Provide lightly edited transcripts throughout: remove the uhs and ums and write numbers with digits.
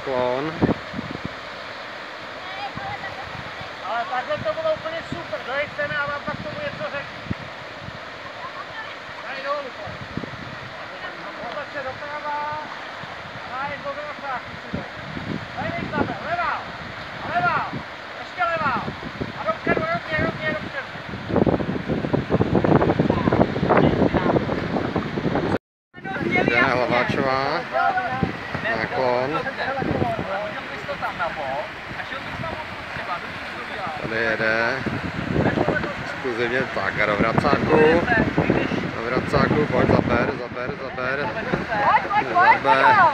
Naklon. Ale takhle to bylo úplně super, dojďte a vám pak tomu něco řeknu. Tady dolů pojď. Otoč se doprava. A je do vracáku si dojď. Tady nejď zaber, levá. A levá. Ještě levá. A dopředu, rovně dopředu. Jde Hlaváčová. Naklon. Tady jede exkluzivně tak a do vracáku. Do vracáku, pojď, zaber. Pojď.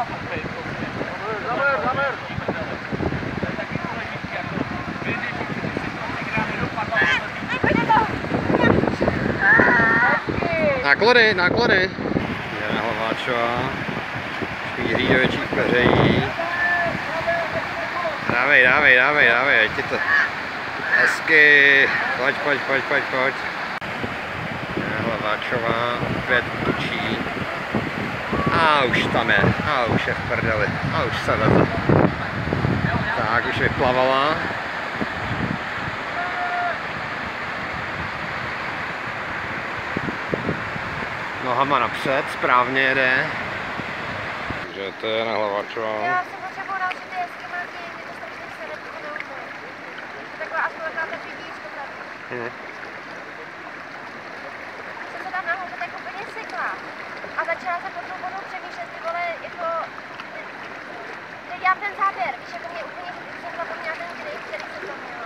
Zaber. Náklony. Jde Hlaváčová. Šmíří do větších peřejí. Dávej, ať je to hezky. Pojď. Hlaváčová opět točí. A už tam je. A už je v prdeli. A už se veze. Tak, už vyplavala. Nohama napřed, správně jede. Takže to je Hlaváčová. Já jsem potřeboval další ty hezky mladí, mě to strašně sere, protože neumím. Takhle aspoň taková ta vidíčko tady. Jsem se tam nahoře tak úplně sekla. A začala jsem pod tou vodou přemýšlet, ty vole, jako... Teď dělám ten záběr, víš, jako mě úplně jsem zapomněla ten grip, který jsem tam měla.